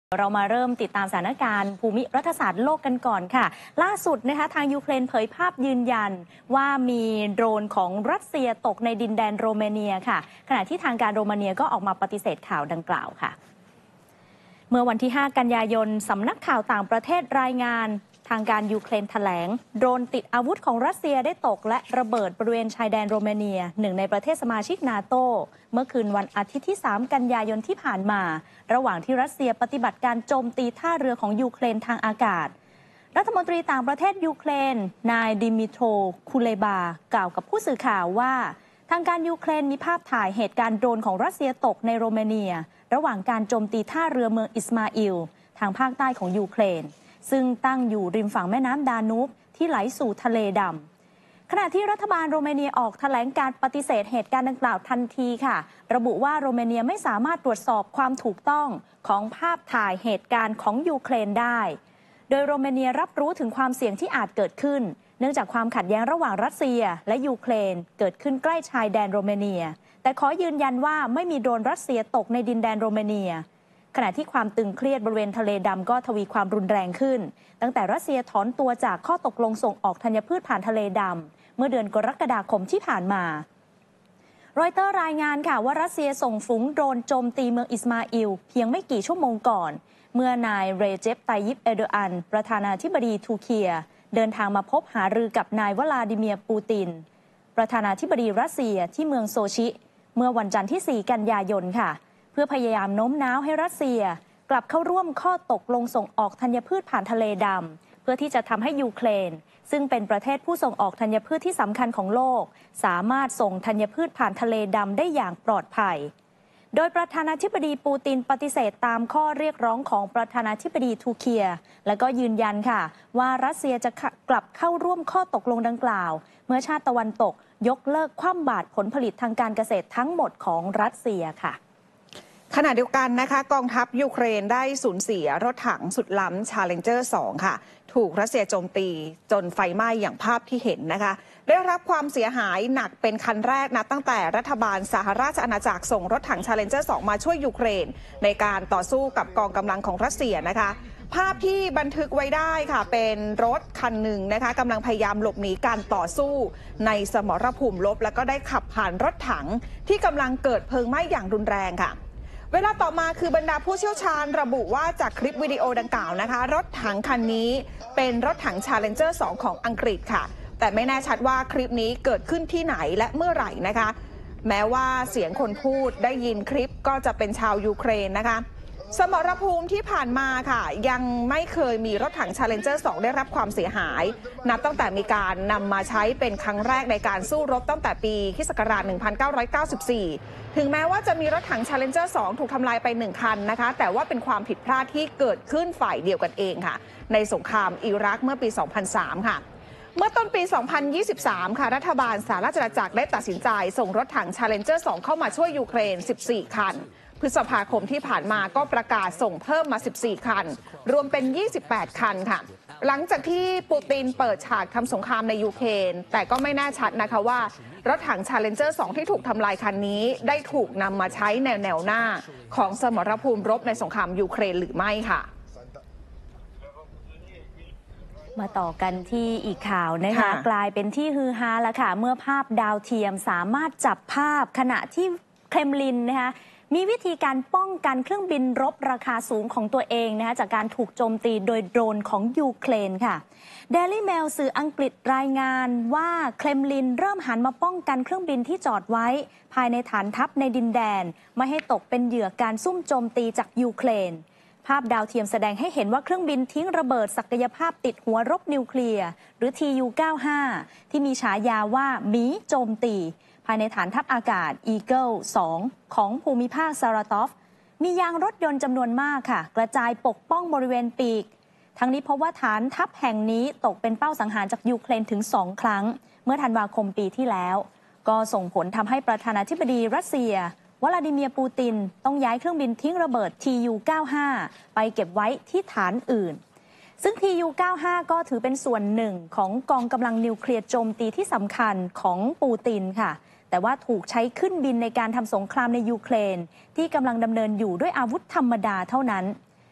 เรามาเริ่มติดตามสถานการณ์ภูมิรัฐศาสตร์โลกกันก่อนค่ะล่าสุดนะคะทางยูเครนเผยภาพยืนยันว่ามีโดรนของรัสเซียตกในดินแดนโรมาเนียค่ะขณะที่ทางการโรมาเนียก็ออกมาปฏิเสธข่าวดังกล่าวค่ะเมื่อวันที่ 5 กันยายนสำนักข่าวต่างประเทศรายงานทางการยูเครนแถลงโดรนติดอาวุธของรัสเซียได้ตกและระเบิดบริเวณชายแดนโรมาเนียหนึ่งในประเทศสมาชิกนาโตเมื่อคืนวันอาทิตย์ที่ 3 กันยายนที่ผ่านมาระหว่างที่รัสเซียปฏิบัติการโจมตีท่าเรือของยูเครนทางอากาศรัฐมนตรีต่างประเทศยูเครนนายดิมิโตรคูเลบากล่าวกับผู้สื่อข่าวว่าทางการยูเครนมีภาพถ่ายเหตุการณ์โดรนของรัสเซียตกในโรมาเนียระหว่างการโจมตีท่าเรือเมืองอิสมาอิลทางภาคใต้ของยูเครนซึ่งตั้งอยู่ริมฝั่งแม่น้ำดานูบที่ไหลสู่ทะเลดำขณะที่รัฐบาลโรมาเนียออกแถลงการปฏิเสธเหตุการณ์ดังกล่าวทันทีค่ะระบุว่าโรมาเนียไม่สามารถตรวจสอบความถูกต้องของภาพถ่ายเหตุการณ์ของยูเครนได้โดยโรมาเนียรับรู้ถึงความเสี่ยงที่อาจเกิดขึ้นเนื่องจากความขัดแย้งระหว่างรัสเซียและยูเครนเกิดขึ้นใกล้ชายแดนโรมาเนียแต่ขอยืนยันว่าไม่มีโดรนรัสเซียตกในดินแดนโรมาเนียขณะที่ความตึงเครียดบริเวณทะเลดำก็ทวีความรุนแรงขึ้นตั้งแต่รัสเซียถอนตัวจากข้อตกลงส่งออกธัญพืชผ่านทะเลดำเมื่อเดือนกรกฎาคมที่ผ่านมารอยเตอร์รายงานค่ะว่ารัสเซียส่งฝูงโดรนโจมตีเมืองอิสมาอิลเพียงไม่กี่ชั่วโมงก่อนเมื่อนายเรเจป ไตยิป เอร์โดอันประธานาธิบดีทูร์เกียเดินทางมาพบหารือกับนายวลาดิเมียร์ปูตินประธานาธิบดีรัสเซียที่เมืองโซชิเมื่อวันจันทร์ที่ 4 กันยายนค่ะเพื่อพยายามโน้มน้าวให้รัสเซียกลับเข้าร่วมข้อตกลงส่งออกธัญพืชผ่านทะเลดำเพื่อที่จะทำให้ยูเครนซึ่งเป็นประเทศผู้ส่งออกธัญพืชที่สำคัญของโลกสามารถส่งธัญพืชผ่านทะเลดำได้อย่างปลอดภัยโดยประธานาธิบดีปูตินปฏิเสธตามข้อเรียกร้องของประธานาธิบดีทูร์เกียและก็ยืนยันค่ะว่ารัสเซียจะกลับเข้าร่วมข้อตกลงดังกล่าวเมื่อชาติตะวันตกยกเลิกคว่ำบาตรผลผลิตทางการเกษตรทั้งหมดของรัสเซียค่ะขณะเดียวกันนะคะกองทัพยูเครนได้สูญเสียรถถังสุดล้ำ Challenger 2 ค่ะถูกรัสเซียโจมตีจนไฟไหม้อย่างภาพที่เห็นนะคะได้รับความเสียหายหนักเป็นคันแรกนะตั้งแต่รัฐบาลสหราชอาณาจักรส่งรถถัง Challenger 2 มาช่วยยูเครนในการต่อสู้กับกองกำลังของรัสเซียนะคะภาพที่บันทึกไว้ได้ค่ะเป็นรถคันหนึ่งนะคะกำลังพยายามหลบหนีการต่อสู้ในสมรภูมิรบแล้วก็ได้ขับผ่านรถถังที่กำลังเกิดเพลิงไหม้อย่างรุนแรงค่ะเวลาต่อมาคือบรรดาผู้เชี่ยวชาญระบุว่าจากคลิปวิดีโอดังกล่าวนะคะรถถังคันนี้เป็นรถถัง Challenger 2 ของอังกฤษค่ะแต่ไม่แน่ชัดว่าคลิปนี้เกิดขึ้นที่ไหนและเมื่อไหร่นะคะแม้ว่าเสียงคนพูดได้ยินคลิปก็จะเป็นชาวยูเครนนะคะสมรภูมิที่ผ่านมาค่ะยังไม่เคยมีรถถัง Challenger 2 ได้รับความเสียหายนับตั้งแต่มีการนำมาใช้เป็นครั้งแรกในการสู้รบตั้งแต่ปีค.ศ. 1994ถึงแม้ว่าจะมีรถถัง Challenger 2 ถูกทำลายไป1คันนะคะแต่ว่าเป็นความผิดพลาดที่เกิดขึ้นฝ่ายเดียวกันเองค่ะในสงครามอิรักเมื่อปี 2003 ค่ะเมื่อต้นปี 2023 ค่ะรัฐบาลสหราชอาณาจักรได้ตัดสินใจส่งรถถัง Challenger 2 เข้ามาช่วยยูเครน 14 คันพฤษภาคมที่ผ่านมาก็ประกาศส่งเพิ่มมา 14 คันรวมเป็น 28 คันค่ะหลังจากที่ปูตินเปิดฉากทำสงครามในยูเครนแต่ก็ไม่แน่ชัดนะคะว่ารถถัง Challenger 2 ที่ถูกทำลายคันนี้ได้ถูกนำมาใช้ในแนวหน้าของสมรภูมิรบในสงครามยูเครนหรือไม่ค่ะมาต่อกันที่อีกข่าวนะคะกลายเป็นที่ฮือฮาแล้วค่ะเมื่อภาพดาวเทียมสามารถจับภาพขณะที่เครมลินนะคะมีวิธีการป้องกันเครื่องบินรบราคาสูงของตัวเองนะคะจากการถูกโจมตีโดยโดรนของยูเครนค่ะ Daily Mail สื่ออังกฤษรายงานว่าเครมลินเริ่มหันมาป้องกันเครื่องบินที่จอดไว้ภายในฐานทัพในดินแดนไม่ให้ตกเป็นเหยื่อการซุ่มโจมตีจากยูเครนภาพดาวเทียมแสดงให้เห็นว่าเครื่องบินทิ้งระเบิดศักยภาพติดหัวรบนิวเคลียร์หรือ TU-95 ที่มีฉายาว่าหมีโจมตีภายในฐานทัพอากาศ Eagle 2 ของภูมิภาคซาราตอฟมียางรถยนต์จำนวนมากค่ะกระจายปกป้องบริเวณปีกทั้งนี้พบว่าฐานทัพแห่งนี้ตกเป็นเป้าสังหารจากยูเครนถึง2 ครั้งเมื่อธันวาคมปีที่แล้วก็ส่งผลทำให้ประธานาธิบดีรัสเซียวลาดิเมียร์ปูตินต้องย้ายเครื่องบินทิ้งระเบิด TU-95 ไปเก็บไว้ที่ฐานอื่นซึ่ง TU-95 ก็ถือเป็นส่วนหนึ่งของกองกำลังนิวเคลียร์โจมตีที่สำคัญของปูตินค่ะแต่ว่าถูกใช้ขึ้นบินในการทำสงครามในยูเครนที่กำลังดำเนินอยู่ด้วยอาวุธธรรมดาเท่านั้น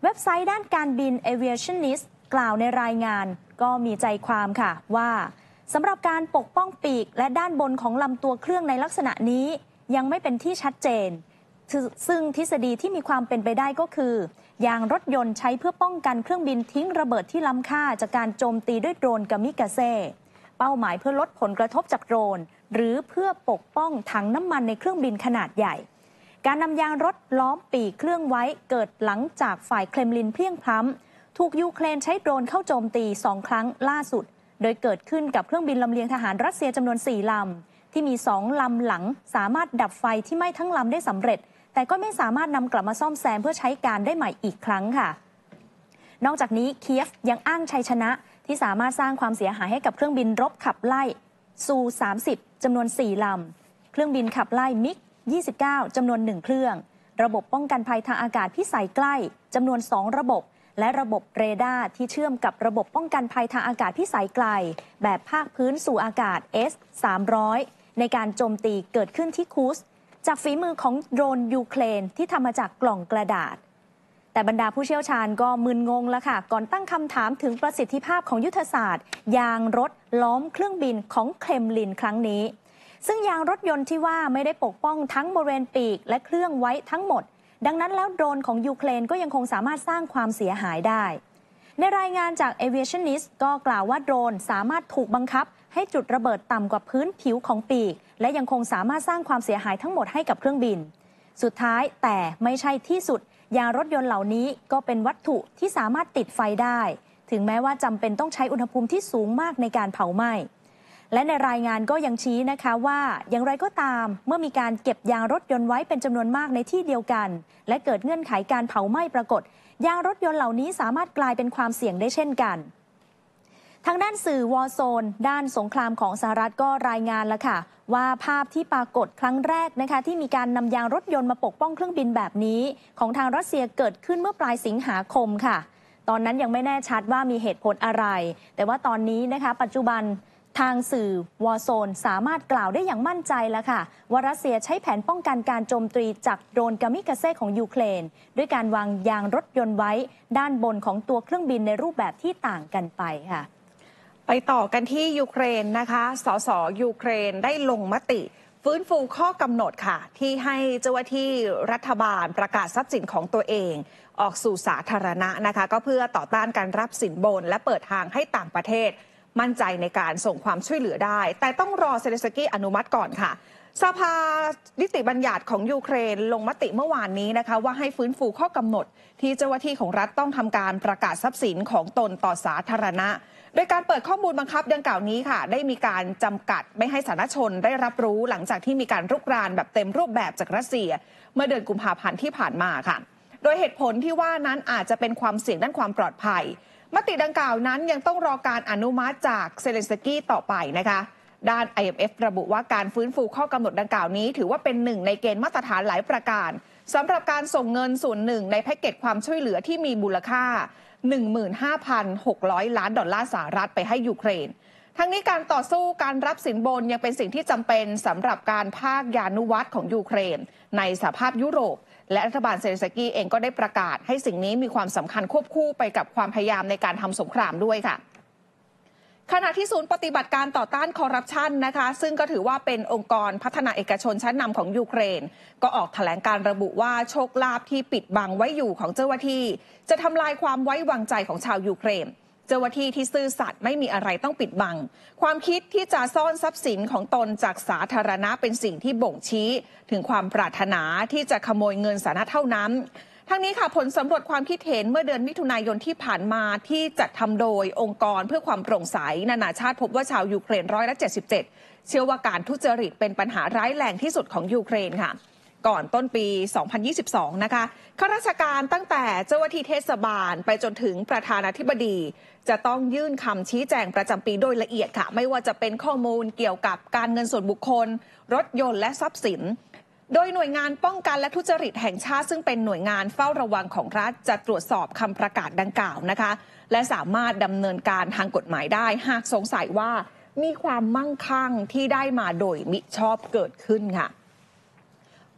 เว็บไซต์ด้านการบิน Aviationist กล่าวในรายงานก็มีใจความค่ะว่าสำหรับการปกป้องปีกและด้านบนของลำตัวเครื่องในลักษณะนี้ยังไม่เป็นที่ชัดเจนซึ่งทฤษฎีที่มีความเป็นไปได้ก็คือยางรถยนต์ใช้เพื่อป้องกันเครื่องบินทิ้งระเบิดที่ล้ำค่าจากการโจมตีด้วยโดรนกามิกาเซ่เป้าหมายเพื่อลดผลกระทบจากโดรนหรือเพื่อปกป้องถังน้ำมันในเครื่องบินขนาดใหญ่การนำยางรถล้อมปีกเครื่องไว้เกิดหลังจากฝ่ายเครมลินเพลียงพล้ำถูกยูเครนใช้โดรนเข้าโจมตี2 ครั้งล่าสุดโดยเกิดขึ้นกับเครื่องบินลำเลียงทหารรัสเซียจำนวน4 ลำที่มี2 ลำหลังสามารถดับไฟที่ไหม้ทั้งลำได้สำเร็จแต่ก็ไม่สามารถนำกลับมาซ่อมแซมเพื่อใช้การได้ใหม่อีกครั้งค่ะนอกจากนี้เคียฟยังอ้างชัยชนะที่สามารถสร้างความเสียหายให้กับเครื่องบินรบขับไล่ซู30จำนวน4 ลำเครื่องบินขับไล่มิก29จำนวน1 เครื่องระบบป้องกันภัยทางอากาศพิสัยใกล้จำนวน2 ระบบและระบบเรดาร์ที่เชื่อมกับระบบป้องกันภัยทางอากาศพิสัยไกลแบบภาคพื้นสู่อากาศ S-300 ในการโจมตีเกิดขึ้นที่คูสจากฝีมือของโดรนยูเครนที่ทำมาจากกล่องกระดาษแต่บรรดาผู้เชี่ยวชาญก็มึนงงแล้วค่ะก่อนตั้งคำถามถึงประสิทธิภาพของยุทธศาสตร์ยางรถล้อมเครื่องบินของเครมลินครั้งนี้ซึ่งยางรถยนต์ที่ว่าไม่ได้ปกป้องทั้งบริเวณปีกและเครื่องไว้ทั้งหมดดังนั้นแล้วโดรนของยูเครนก็ยังคงสามารถสร้างความเสียหายได้ในรายงานจาก Aviationist ก็กล่าวว่าโดรนสามารถถูกบังคับให้จุดระเบิดต่ำกว่าพื้นผิวของปีกและยังคงสามารถสร้างความเสียหายทั้งหมดให้กับเครื่องบินสุดท้ายแต่ไม่ใช่ที่สุดยางรถยนต์เหล่านี้ก็เป็นวัตถุที่สามารถติดไฟได้ถึงแม้ว่าจำเป็นต้องใช้อุณหภูมิที่สูงมากในการเผาไหม้และในรายงานก็ยังชี้นะคะว่าอย่างไรก็ตามเมื่อมีการเก็บยางรถยนต์ไว้เป็นจำนวนมากในที่เดียวกันและเกิดเงื่อนไขการเผาไหม้ปรากฏยางรถยนต์เหล่านี้สามารถกลายเป็นความเสี่ยงได้เช่นกันทางด้านสื่อวอร์โซนด้านสงครามของสหรัฐก็รายงานแล้วค่ะว่าภาพที่ปรากฏครั้งแรกนะคะที่มีการนำยางรถยนต์มาปกป้องเครื่องบินแบบนี้ของทางรัสเซียเกิดขึ้นเมื่อปลายสิงหาคมค่ะตอนนั้นยังไม่แน่ชัดว่ามีเหตุผลอะไรแต่ว่าตอนนี้นะคะปัจจุบันทางสื่อวอร์โซนสามารถกล่าวได้อย่างมั่นใจแล้วค่ะว่ารัสเซียใช้แผนป้องกันการโจมตีจากโดรนกามิกาเซ่ของยูเครนด้วยการวางยางรถยนต์ไว้ด้านบนของตัวเครื่องบินในรูปแบบที่ต่างกันไปค่ะไปต่อกันที่ยูเครนนะคะสสยูเครนได้ลงมติฟื้นฟูข้อกำหนดค่ะที่ให้เจ้าหน้าที่รัฐบาลประกาศทรัพย์สินของตัวเองออกสู่สาธารณะนะคะก็เพื่อต่อต้านการรับสินบนและเปิดทางให้ต่างประเทศมั่นใจในการส่งความช่วยเหลือได้แต่ต้องรอเซเลนสกี้อนุมัติก่อนค่ะสภานิติบัญญัติของยูเครนลงมติเมื่อวานนี้นะคะว่าให้ฟื้นฟูข้อกำหนดที่เจ้าหน้าที่ของรัฐต้องทำการประกาศทรัพย์สินของตนต่อสาธารณะโดยการเปิดข้อมูลบังคับดังกล่าวนี้ค่ะได้มีการจำกัดไม่ให้สาธารณชนได้รับรู้หลังจากที่มีการรุกรานแบบเต็มรูปแบบจากรัสเซียเมื่อเดือนกุมภาพันธ์ที่ผ่านมาค่ะโดยเหตุผลที่ว่านั้นอาจจะเป็นความเสี่ยงด้านความปลอดภัยมติดังกล่าวนั้นยังต้องรอการอนุมัติจากเซเลนสกี้ต่อไปนะคะด้าน IMF ระบุว่าการฟื้นฟูข้อกำหนดดังกล่าวนี้ถือว่าเป็นหนึ่งในเกณฑ์มาตรฐานหลายประการสำหรับการส่งเงินส่วนหนึ่งในแพ็กเกจความช่วยเหลือที่มีมูลค่า 15,600 ล้านดอลลาร์สหรัฐไปให้ยูเครนทั้งนี้การต่อสู้การรับสินบนยังเป็นสิ่งที่จำเป็นสำหรับการภาคยานุวัตรของยูเครนในสหภาพยุโรปและรัฐบาลเซเลนสกี้เองก็ได้ประกาศให้สิ่งนี้มีความสำคัญควบคู่ไปกับความพยายามในการทำสงครามด้วยค่ะขณะที่ศูนย์ปฏิบัติการต่อต้านคอร์รัปชันนะคะซึ่งก็ถือว่าเป็นองค์กรพัฒนาเอกชนชั้นนำของยูเครนก็ออกแถลงการระบุว่าโชคลาภที่ปิดบังไว้อยู่ของเจ้าหน้าที่จะทำลายความไว้วางใจของชาวยูเครนเจ้าหน้าที่ที่ซื่อสัตย์ไม่มีอะไรต้องปิดบังความคิดที่จะซ่อนทรัพย์สินของตนจากสาธารณะเป็นสิ่งที่บ่งชี้ถึงความปรารถนาที่จะขโมยเงินสาธารณะเท่านั้นทั้งนี้ค่ะผลสำรวจความคิดเห็นเมื่อเดือนมิถุนายนที่ผ่านมาที่จัดทำโดยองค์กรเพื่อความโปร่งใสนานาชาติพบว่าชาวยูเครน77%เชื่อว่าการทุจริตเป็นปัญหาร้ายแรงที่สุดของยูเครนค่ะก่อนต้นปี 2022 นะคะข้าราชการตั้งแต่เจ้าหน้าที่เทศบาลไปจนถึงประธานาธิบดีจะต้องยื่นคำชี้แจงประจำปีโดยละเอียดค่ะไม่ว่าจะเป็นข้อมูลเกี่ยวกับการเงินส่วนบุคคลรถยนต์และทรัพย์สินโดยหน่วยงานป้องกันและทุจริตแห่งชาติซึ่งเป็นหน่วยงานเฝ้าระวังของรัฐจะตรวจสอบคำประกาศดังกล่าวนะคะและสามารถดำเนินการทางกฎหมายได้หากสงสัยว่ามีความมั่งคั่งที่ได้มาโดยมิชอบเกิดขึ้นค่ะ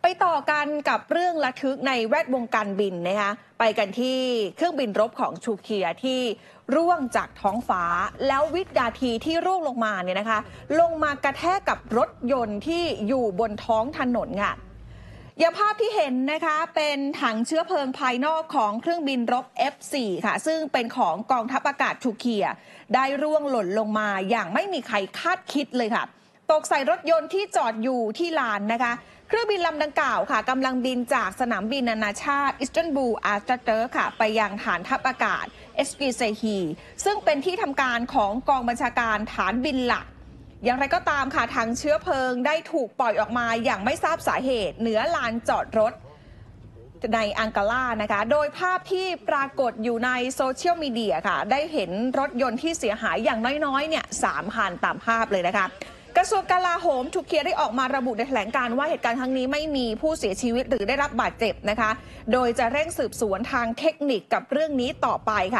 ไปต่อกันกับเรื่องระทึกในแวดวงการบินนะคะไปกันที่เครื่องบินรบของทูเคียที่ร่วงจากท้องฟ้าแล้ววินาทีที่ร่วงลงมาเนี่ยนะคะลงมากระแทกกับรถยนต์ที่อยู่บนท้องถนนค่ะอย่างภาพที่เห็นนะคะเป็นถังเชื้อเพลิงภายนอกของเครื่องบินรบ F4 ค่ะซึ่งเป็นของกองทัพอากาศทูเคียได้ร่วงหล่นลงมาอย่างไม่มีใครคาดคิดเลยค่ะตกใส่รถยนต์ที่จอดอยู่ที่ลานนะคะเครื่องบินลำดังกล่าวค่ะกำลังบินจากสนามบินนานาชาติอิสตันบูลอาร์ตเตอร์ค่ะไปยังฐานทัพอากาศเอสกีเซฮีซึ่งเป็นที่ทำการของกองบัญชาการฐานบินหลักอย่างไรก็ตามค่ะถังเชื้อเพลิงได้ถูกปล่อยออกมาอย่างไม่ทราบสาเหตุเหนือลานจอดรถในอังการ่านะคะโดยภาพที่ปรากฏอยู่ในโซเชียลมีเดียค่ะได้เห็นรถยนต์ที่เสียหายอย่างน้อยๆเนี่ย3 คันตามภาพเลยนะคะกระทรวงกลาโหมทูเคียได้ออกมาระบุในแถลงการว่าเหตุการณ์ครั้งนี้ไม่มีผู้เสียชีวิตหรือได้รับบาดเจ็บนะคะโดยจะเร่งสืบสวนทางเทคนิคกับเรื่องนี้ต่อไปค่ะ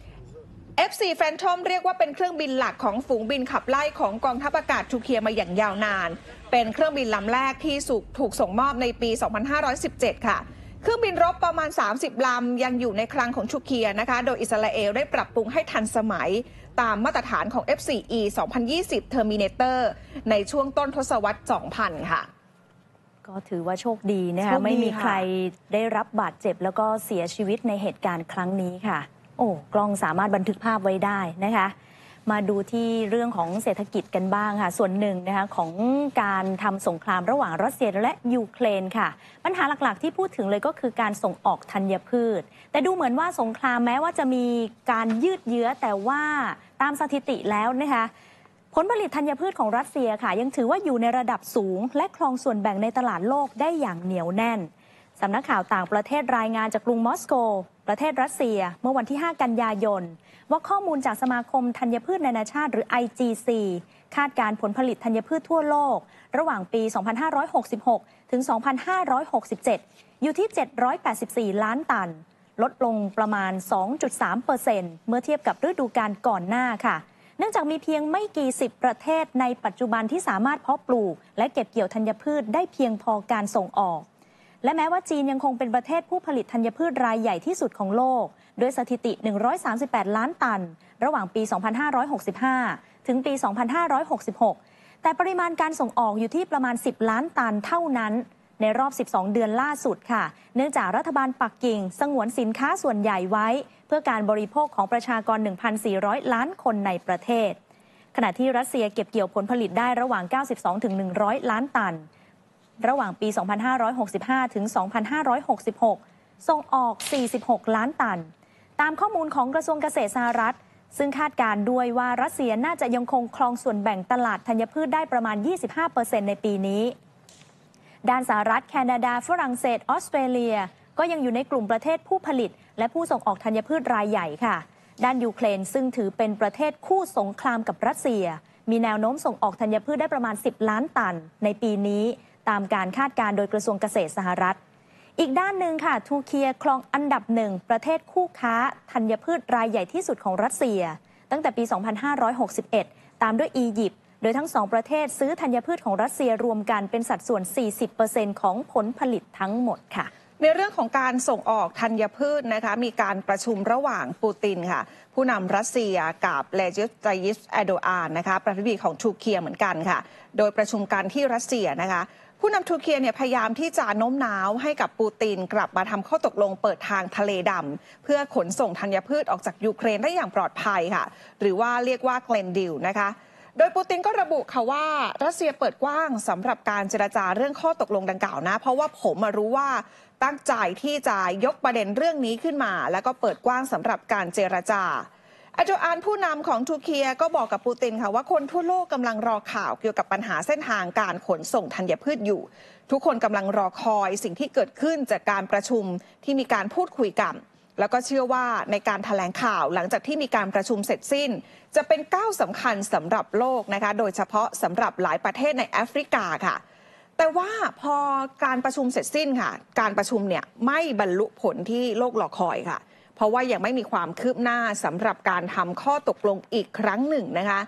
F4 Phantom เรียกว่าเป็นเครื่องบินหลักของฝูงบินขับไล่ของกองทัพอากาศทูเคียมาอย่างยาวนานเป็นเครื่องบินลำแรกที่ถูกส่งมอบในปี 2517 ค่ะเครื่องบินรบประมาณ30 ลำยังอยู่ในคลังของทูเคียนะคะโดยอิสราเอลได้ปรับปรุงให้ทันสมัยตามมาตรฐานของ F4E 2020 Terminator ในช่วงต้นทศวรรษ 2000 ค่ะก็ถือว่าโชคดีนะคะไม่มีใครได้รับบาดเจ็บแล้วก็เสียชีวิตในเหตุการณ์ครั้งนี้ค่ะโอ้กล้องสามารถบันทึกภาพไว้ได้นะคะมาดูที่เรื่องของเศรษฐกิจกันบ้างค่ะส่วนหนึ่งนะคะของการทำสงครามระหว่างรัสเซียและยูเครนค่ะปัญหาหลักๆที่พูดถึงเลยก็คือการส่งออกธัญพืชแต่ดูเหมือนว่าสงครามแม้ว่าจะมีการยืดเยื้อแต่ว่าตามสถิติแล้วนะคะผลผลิตธัญพืชของรัสเซียค่ะยังถือว่าอยู่ในระดับสูงและครองส่วนแบ่งในตลาดโลกได้อย่างเหนียวแน่นสำนักข่าวต่างประเทศรายงานจากกรุงมอสโกประเทศรัสเซียเมื่อวันที่ 5 กันยายนว่าข้อมูลจากสมาคมธัญพืชนานาชาติหรือ IGC คาดการผลผลิตธัญพืชทั่วโลกระหว่างปี 2566 ถึง 2567 อยู่ที่ 784 ล้านตันลดลงประมาณ 2.3% เมื่อเทียบกับฤดูกาลก่อนหน้าค่ะเนื่องจากมีเพียงไม่กี่สิบประเทศในปัจจุบันที่สามารถเพาะปลูกและเก็บเกี่ยวธัญพืชได้เพียงพอการส่งออกและแม้ว่าจีนยังคงเป็นประเทศผู้ผลิตธัญพืชรายใหญ่ที่สุดของโลกด้วยสถิติ138ล้านตันระหว่างปี 2565 ถึงปี 2566 แต่ปริมาณการส่งออกอยู่ที่ประมาณ10ล้านตันเท่านั้นในรอบ12เดือนล่าสุดค่ะเนื่องจากรัฐบาลปักกิ่งสงวนสินค้าส่วนใหญ่ไว้เพื่อการบริโภคของประชากร 1,400 ล้านคนในประเทศขณะที่รัสเซียเก็บเกี่ยวผลผลิตได้ระหว่าง 92 ถึง 100 ล้านตันระหว่างปี 2565 ถึง 2566 ส่งออก 46 ล้านตันตามข้อมูลของกระทรวงเกษตรสหรัฐซึ่งคาดการด้วยว่ารัสเซียน่าจะยังคงครองส่วนแบ่งตลาดธัญพืชได้ประมาณ 25% ในปีนี้ด้านสหรัฐแคนาดาฝรั่งเศสออสเตรเลียก็ยังอยู่ในกลุ่มประเทศผู้ผลิตและผู้ส่งออกธัญพืชรายใหญ่ค่ะด้านยูเครนซึ่งถือเป็นประเทศคู่สงครามกับรัสเซียมีแนวโน้มส่งออกธัญพืชได้ประมาณ10ล้านตันในปีนี้ตามการคาดการณ์โดยกระทรวงเกษตรสหรัฐอีกด้านหนึ่งค่ะทูเคียครองอันดับ1ประเทศคู่ค้าธัญพืชรายใหญ่ที่สุดของรัสเซียตั้งแต่ปี 2561 ตามด้วยอียิปต์โดยทั้งสองประเทศซื้อธัญพืชของรัสเซียรวมกันเป็นสัดส่วน 40% ของผลผลิตทั้งหมดค่ะในเรื่องของการส่งออกธัญพืชนะคะมีการประชุมระหว่างปูตินค่ะผู้นำรัสเซียกับเรจิป ตัยยิป แอร์โดอานนะคะประธานาธิบดีของทูเคียเหมือนกันค่ะโดยประชุมกันที่รัสเซียนะคะผู้นำทูเคียเนี่ยพยายามที่จะโน้มน้าวให้กับปูตินกลับมาทำข้อตกลงเปิดทางทะเลดำเพื่อขนส่งธัญพืชออกจากยูเครนได้อย่างปลอดภัยค่ะหรือว่าเรียกว่าเกลนดิลนะคะโดยปูตินก็ระบุค่ะว่ารัสเซียเปิดกว้างสำหรับการเจรจาเรื่องข้อตกลงดังกล่าวนะเพราะว่าผมรู้ว่าตั้งใจที่จะยกประเด็นเรื่องนี้ขึ้นมาแล้วก็เปิดกว้างสำหรับการเจรจาอาโจอานผู้นำของทูเคียก็บอกกับปูตินค่ะว่าคนทั่วโลกกำลังรอข่าวเกี่ยวกับปัญหาเส้นทางการขนส่งธัญพืชอยู่ทุกคนกำลังรอคอยสิ่งที่เกิดขึ้นจากการประชุมที่มีการพูดคุยกันแล้วก็เชื่อว่าในการแถลงข่าวหลังจากที่มีการประชุมเสร็จสิ้นจะเป็นก้าวสำคัญสำหรับโลกนะคะโดยเฉพาะสำหรับหลายประเทศในแอฟริกาค่ะแต่ว่าพอการประชุมเสร็จสิ้นค่ะการประชุมเนี่ยไม่บรรลุผลที่โลกรอคอยค่ะเพราะว่ายังไม่มีความคืบหน้าสำหรับการทำข้อตกลงอีกครั้งหนึ่งนะคะ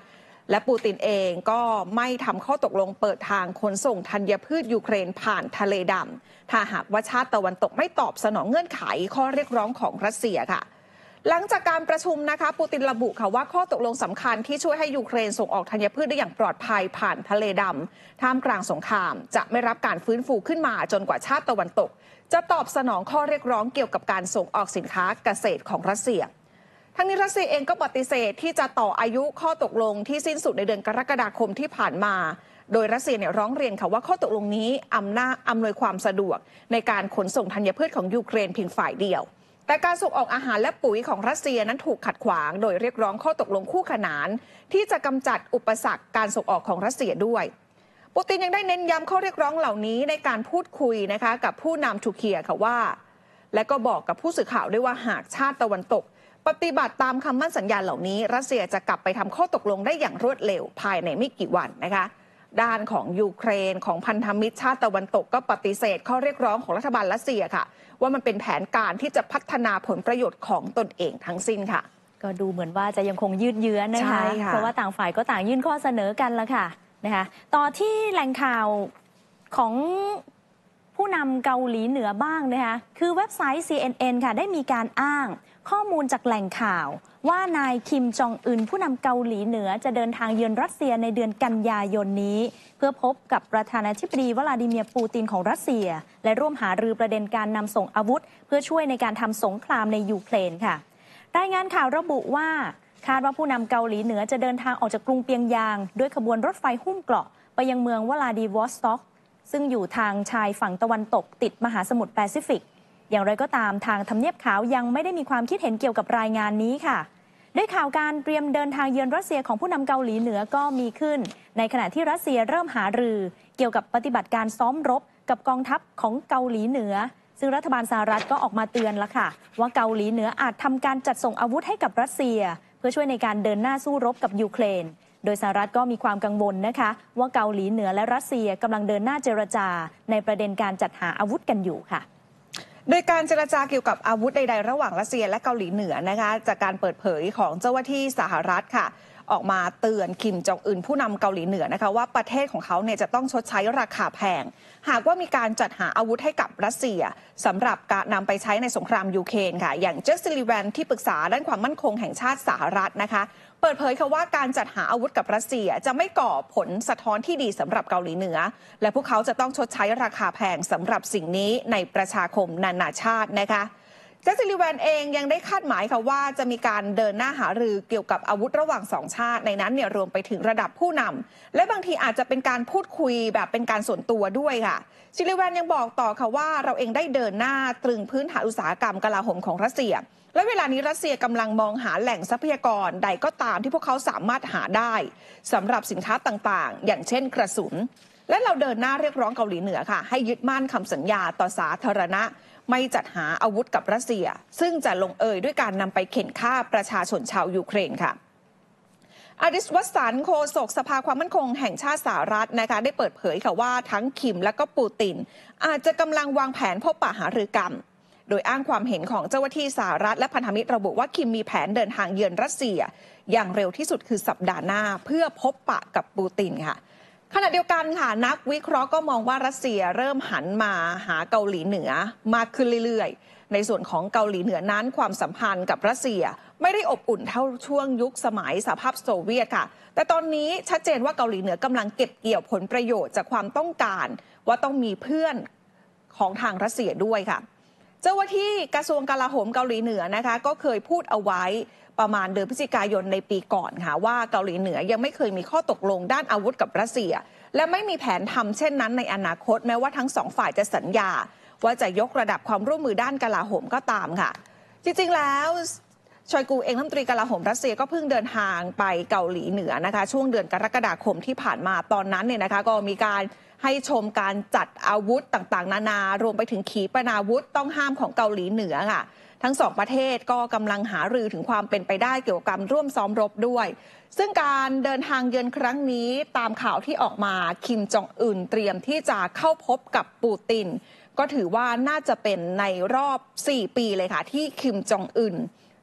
และปูตินเองก็ไม่ทำข้อตกลงเปิดทางขนส่งธัญพืชยูเครนผ่านทะเลดำถ้าหากว่าชาติตะวันตกไม่ตอบสนองเงื่อนไขข้อเรียกร้องของรัสเซียค่ะหลังจากการประชุมนะคะปูตินระบุค่ะว่าข้อตกลงสำคัญที่ช่วยให้ยูเครนส่งออกธัญพืชได้อย่างปลอดภัยผ่านทะเลดำท่ามกลางสงครามจะไม่รับการฟื้นฟูขึ้นมาจนกว่าชาติตะวันตกจะตอบสนองข้อเรียกร้องเกี่ยวกับการส่งออกสินค้าเกษตรของรัสเซียทั้งนี้รัสเซียเองก็ปฏิเสธที่จะต่ออายุข้อตกลงที่สิ้นสุดในเดือนกรกฎาคมที่ผ่านมาโดยรัสเซียร้องเรียนค่ะว่าข้อตกลงนี้อำนวยความสะดวกในการขนส่งธัญพืชของยูเครนเพียงฝ่ายเดียวแต่การส่งออกอาหารและปุ๋ยของรัสเซียนั้นถูกขัดขวางโดยเรียกร้องข้อตกลงคู่ขนานที่จะกำจัดอุปสรรคการส่งออกของรัสเซียด้วยปูตินยังได้เน้นย้ำข้อเรียกร้องเหล่านี้ในการพูดคุยนะคะกับผู้นำทูเกียค่ะว่าและก็บอกกับผู้สื่อข่าวด้วยว่าหากชาติตะวันตกปฏิบัติตามคำมั่นสัญญาเหล่านี้รัสเซียจะกลับไปทำข้อตกลงได้อย่างรวดเร็วภายในไม่กี่วันนะคะด้านของยูเครนของพันธมิตรชาติตะวันตกก็ปฏิเสธข้อเรียกร้องของรัฐบาลรัสเซียค่ะว่ามันเป็นแผนการที่จะพัฒนาผลประโยชน์ของตนเองทั้งสิ้นค่ะก็ดูเหมือนว่าจะยังคงยืดเยื้อนะคะเพราะว่าต่างฝ่ายก็ต่างยื่นข้อเสนอกันละค่ะนะคะต่อที่แหล่งข่าวของผู้นำเกาหลีเหนือบ้างนะคะคือเว็บไซต์ CNN ค่ะได้มีการอ้างข้อมูลจากแหล่งข่าวว่านายคิมจองอึนผู้นำเกาหลีเหนือจะเดินทางเยือนรัสเซียในเดือนกันยายนนี้เพื่อพบกับประธานาธิบดีวลาดิเมียร์ปูตินของรัสเซียและร่วมหารือประเด็นการนำส่งอาวุธเพื่อช่วยในการทำสงครามในยูเครนค่ะรายงานข่าวระบุว่าคาดว่าผู้นำเกาหลีเหนือจะเดินทางออกจากกรุงเปียงยางด้วยขบวนรถไฟหุ้มเกราะไปยังเมืองวลาดิวอสต็อกซึ่งอยู่ทางชายฝั่งตะวันตกติดมหาสมุทรแปซิฟิกอย่างไรก็ตามทางทำเนียบขาวยังไม่ได้มีความคิดเห็นเกี่ยวกับรายงานนี้ค่ะด้วยข่าวการเตรียมเดินทางเยือนรัสเซียของผู้นำเกาหลีเหนือก็มีขึ้นในขณะที่รัสเซียเริ่มหารือเกี่ยวกับปฏิบัติการซ้อมรบกับกองทัพของเกาหลีเหนือซึ่งรัฐบาลสหรัฐก็ออกมาเตือนแล้วค่ะว่าเกาหลีเหนืออาจทำการจัดส่งอาวุธให้กับรัสเซียเพื่อช่วยในการเดินหน้าสู้รบกับยูเครนโดยสหรัฐก็มีความกังวลนะคะว่าเกาหลีเหนือและรัสเซียกำลังเดินหน้าเจรจาในประเด็นการจัดหาอาวุธกันอยู่ค่ะโดยการเจรจาเกี่ยวกับอาวุธใดๆระหว่างรัสเซียและเกาหลีเหนือนะคะจากการเปิดเผยของเจ้าหน้าที่สหรัฐค่ะออกมาเตือนคิมจองอึนผู้นำเกาหลีเหนือนะคะว่าประเทศของเขาเนี่ยจะต้องชดใช้ราคาแพงหากว่ามีการจัดหาอาวุธให้กับรัสเซียสำหรับการนำไปใช้ในสงครามยูเครนค่ะอย่างเจสซิลิแวนที่ปรึกษาด้านความมั่นคงแห่งชาติสหรัฐนะคะเปิดเผยค่ะว่าการจัดหาอาวุธกับรัสเซียจะไม่ก่อผลสะท้อนที่ดีสำหรับเกาหลีเหนือและพวกเขาจะต้องชดใช้ราคาแพงสำหรับสิ่งนี้ในประชาคมนานาชาตินะคะเจสซิลิแวนเองยังได้คาดหมายค่ะว่าจะมีการเดินหน้าหารือเกี่ยวกับอาวุธระหว่างสองชาติในนั้นเนี่ยรวมไปถึงระดับผู้นำและบางทีอาจจะเป็นการพูดคุยแบบเป็นการส่วนตัวด้วยค่ะซิลิแวนยังบอกต่อค่ะว่าเราเองได้เดินหน้าตรึงพื้นฐานอุตสาหกรรมกลาโหมของรัสเซียและเวลานี้รัสเซียกำลังมองหาแหล่งทรัพยากรใดก็ตามที่พวกเขาสามารถหาได้สำหรับสินค้าต่างๆอย่างเช่นกระสุนและเราเดินหน้าเรียกร้องเกาหลีเหนือค่ะให้ยึดมั่นคำสัญญาต่อสาธารณะไม่จัดหาอาวุธกับรัสเซียซึ่งจะลงเอยด้วยการนำไปเข็นฆ่าประชาชนชาวยูเครนค่ะอดิสวัสันโฆษกสภาความมั่นคงแห่งชาติสหรัฐนะคะได้เปิดเผยค่ะว่าทั้งคิมและก็ปูตินอาจจะกำลังวางแผนพบปะหารือกันโดยอ้างความเห็นของเจ้าหน้าที่สหรัฐและพันธมิตรระบุว่าคิมมีแผนเดินทางเยือนรัสเซียอย่างเร็วที่สุดคือสัปดาห์หน้าเพื่อพบปะกับปูตินค่ะขณะเดียวกันค่ะนักวิเคราะห์ก็มองว่ารัสเซียเริ่มหันมาหาเกาหลีเหนือมากขึ้นเรื่อยๆในส่วนของเกาหลีเหนือนั้นความสัมพันธ์กับรัสเซียไม่ได้อบอุ่นเท่าช่วงยุคสมัยสหภาพโซเวียตค่ะแต่ตอนนี้ชัดเจนว่าเกาหลีเหนือกำลังเก็บเกี่ยวผลประโยชน์จากความต้องการว่าต้องมีเพื่อนของทางรัสเซียด้วยค่ะเจ้าหน้าที่กระทรวงกลาโหมเกาหลีเหนือนะคะก็เคยพูดเอาไว้ประมาณเดือนพฤศจิกายนในปีก่อนค่ะว่าเกาหลีเหนือยังไม่เคยมีข้อตกลงด้านอาวุธกับรัสเซียและไม่มีแผนทำเช่นนั้นในอนาคตแม้ว่าทั้งสองฝ่ายจะสัญญาว่าจะยกระดับความร่วมมือด้านกลาโหมก็ตามค่ะจริงๆแล้วชอยกูเองรัฐมนตรีกลาโหมรัสเซียก็เพิ่งเดินทางไปเกาหลีเหนือนะคะช่วงเดือนกรกฎาคมที่ผ่านมาตอนนั้นเนี่ยนะคะก็มีการให้ชมการจัดอาวุธต่างๆนานารวมไปถึงขีปนาวุธต้องห้ามของเกาหลีเหนือค่ะทั้งสองประเทศก็กำลังหารือถึงความเป็นไปได้เกี่ยวกับการร่วมซ้อมรบด้วยซึ่งการเดินทางเยือนครั้งนี้ตามข่าวที่ออกมาคิมจองอึนเตรียมที่จะเข้าพบกับปูตินก็ถือว่าน่าจะเป็นในรอบ4 ปีเลยค่ะที่คิมจองอึน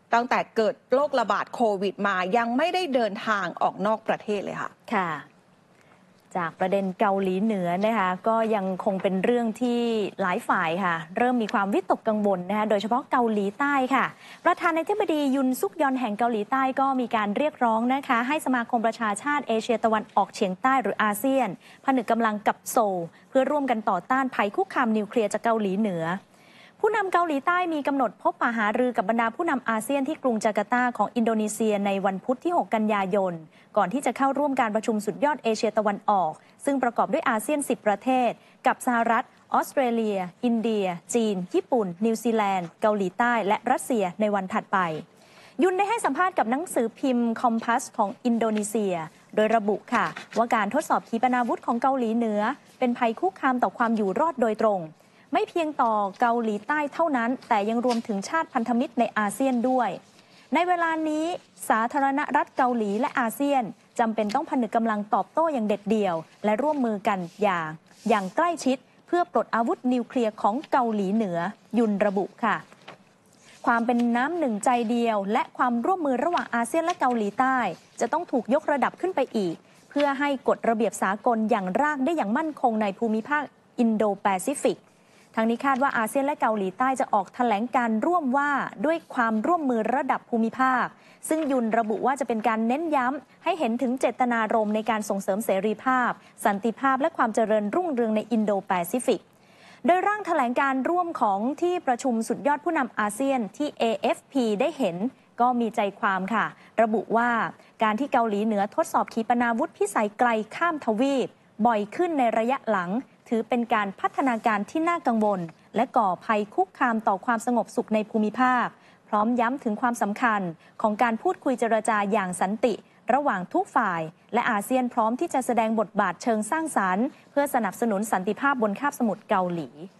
ตั้งแต่เกิดโรคระบาดโควิดมายังไม่ได้เดินทางออกนอกประเทศเลยค่ะค่ะจากประเด็นเกาหลีเหนือนะคะก็ยังคงเป็นเรื่องที่หลายฝ่ายค่ะเริ่มมีความวิตกกังวลนะคะโดยเฉพาะเกาหลีใต้ค่ะประธานาธิบดียุนซุกยอนแห่งเกาหลีใต้ก็มีการเรียกร้องนะคะให้สมาคมประชาชาติเอเชียตะวันออกเฉียงใต้หรืออาเซียนผนึกกำลังกับโซลเพื่อร่วมกันต่อต้านภัยคุกคามนิวเคลียร์จากเกาหลีเหนือผู้นำเกาหลีใต้มีกำหนดพบปะหารือกับบรรดาผู้นำอาเซียนที่กรุงจาการ์ตาของอินโดนีเซียในวันพุธที่ 6 กันยายนก่อนที่จะเข้าร่วมการประชุมสุดยอดเอเชียตะวันออกซึ่งประกอบด้วยอาเซียน 10 ประเทศกับสหรัฐออสเตรเลียอินเดียจีนญี่ปุ่นนิวซีแลนด์เกาหลีใต้และรัสเซียในวันถัดไปยุนได้ให้สัมภาษณ์กับหนังสือพิมพ์คอมพัสของอินโดนีเซียโดยระบุค่ะว่าการทดสอบขีปนาวุธของเกาหลีเหนือเป็นภัยคุกคามต่อความอยู่รอดโดยตรงไม่เพียงต่อเกาหลีใต้เท่านั้นแต่ยังรวมถึงชาติพันธมิตรในอาเซียนด้วยในเวลานี้สาธารณรัฐเกาหลีและอาเซียนจำเป็นต้องผนึกกำลังตอบโต้อย่างเด็ดเดี่ยวและร่วมมือกันอย่างใกล้ชิดเพื่อปลดอาวุธนิวเคลียร์ของเกาหลีเหนือยุนระบุค่ะความเป็นน้ำหนึ่งใจเดียวและความร่วมมือระหว่างอาเซียนและเกาหลีใต้จะต้องถูกยกระดับขึ้นไปอีกเพื่อให้กฎระเบียบสากลอย่างรากได้อย่างมั่นคงในภูมิภาคอินโดแปซิฟิกทั้งนี้คาดว่าอาเซียนและเกาหลีใต้จะออกแถลงการร่วมว่าด้วยความร่วมมือระดับภูมิภาคซึ่งยุนระบุว่าจะเป็นการเน้นย้ำให้เห็นถึงเจตนารมณ์ในการส่งเสริมเสรีภาพสันติภาพและความเจริญรุ่งเรืองในอินโดแปซิฟิกโดยร่างแถลงการร่วมของที่ประชุมสุดยอดผู้นำอาเซียนที่ AFP ได้เห็นก็มีใจความค่ะระบุว่าการที่เกาหลีเหนือทดสอบขีปนาวุธพิสัยไกลข้ามทวีปบ่อยขึ้นในระยะหลังถือเป็นการพัฒนาการที่น่ากังวลและก่อภัยคุกคามต่อความสงบสุขในภูมิภาคพร้อมย้ำถึงความสำคัญของการพูดคุยเจรจาอย่างสันติระหว่างทุกฝ่ายและอาเซียนพร้อมที่จะแสดงบทบาทเชิงสร้างสรรค์เพื่อสนับสนุนสันติภาพบนคาบสมุทรเกาหลี